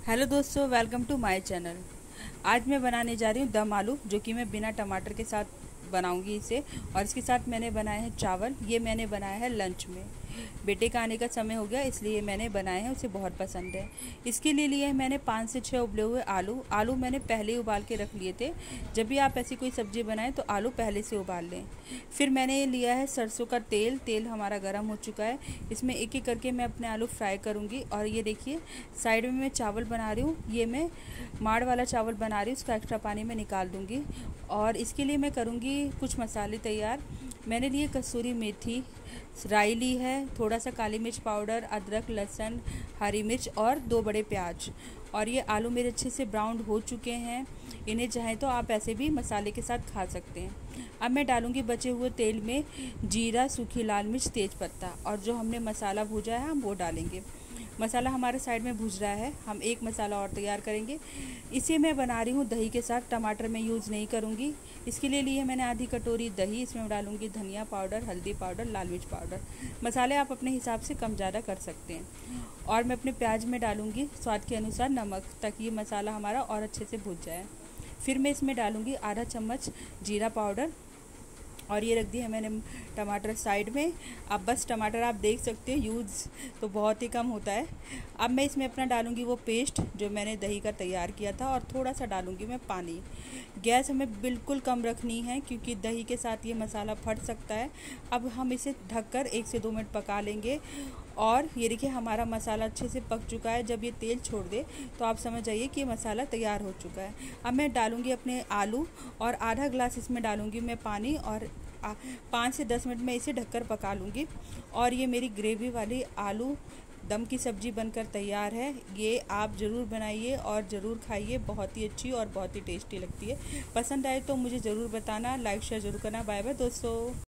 Hello दोस्तों, welcome to my channel. आज मैं बनाने जा रही हूँ दम आलू, जो कि मैं बिना टमाटर के साथ बनाऊंगी इसे। और इसके साथ मैंने बनाए हैं चावल। ये मैंने बनाया है लंच में। बेटे का आने का समय हो गया, इसलिए मैंने बनाए हैं, उसे बहुत पसंद है। इसके लिए लिए मैंने 5 से 6 उबले हुए आलू मैंने पहले ही उबाल के रख लिए थे। जब भी आप ऐसी कोई सब्ज़ी बनाएं तो आलू पहले से उबाल लें। फिर मैंने लिया है सरसों का तेल। तेल हमारा गर्म हो चुका है। इसमें एक एक करके मैं अपने आलू फ्राई करूँगी। और ये देखिए, साइड में मैं चावल बना रही हूँ। ये मैं माड़ वाला चावल बना रही हूँ, उसका एक्स्ट्रा पानी मैं निकाल दूँगी। और इसके लिए मैं करूँगी कुछ मसाले तैयार। मैंने लिए कसूरी मेथी, राई ली है, थोड़ा सा काली मिर्च पाउडर, अदरक, लहसुन, हरी मिर्च और 2 बड़े प्याज। और ये आलू मेरे अच्छे से ब्राउन हो चुके हैं। इन्हें चाहें तो आप ऐसे भी मसाले के साथ खा सकते हैं। अब मैं डालूंगी बचे हुए तेल में जीरा, सूखी लाल मिर्च, तेज पत्ता, और जो हमने मसाला भूजा है हम वो डालेंगे। मसाला हमारे साइड में भूज रहा है, हम एक मसाला और तैयार करेंगे। इसे मैं बना रही हूँ दही के साथ, टमाटर मैं यूज़ नहीं करूँगी। इसके लिए लिए मैंने आधी कटोरी दही। इसमें डालूँगी धनिया पाउडर, हल्दी पाउडर, लाल मिर्च पाउडर। मसाले आप अपने हिसाब से कम ज़्यादा कर सकते हैं। और मैं अपने प्याज में डालूँगी स्वाद के अनुसार नमक, ताकि ये मसाला हमारा और अच्छे से भुज जाए। फिर मैं इसमें डालूँगी आधा चम्मच जीरा पाउडर। और ये रख दिया है मैंने टमाटर साइड में। अब बस टमाटर आप देख सकते हो, यूज़ तो बहुत ही कम होता है। अब मैं इसमें अपना डालूंगी वो पेस्ट जो मैंने दही का तैयार किया था, और थोड़ा सा डालूंगी मैं पानी। गैस हमें बिल्कुल कम रखनी है, क्योंकि दही के साथ ये मसाला फट सकता है। अब हम इसे ढककर 1 से 2 मिनट पका लेंगे। और ये देखिए, हमारा मसाला अच्छे से पक चुका है। जब ये तेल छोड़ दे तो आप समझ जाइए कि मसाला तैयार हो चुका है। अब मैं डालूंगी अपने आलू, और आधा ग्लास इसमें डालूंगी मैं पानी। और 5 से 10 मिनट में इसे ढककर पका लूँगी। और ये मेरी ग्रेवी वाली आलू दम की सब्ज़ी बनकर तैयार है। ये आप ज़रूर बनाइए और ज़रूर खाइए, बहुत ही अच्छी और बहुत ही टेस्टी लगती है। पसंद आए तो मुझे ज़रूर बताना, लाइक शेयर ज़रूर करना। बाय बाय दोस्तों।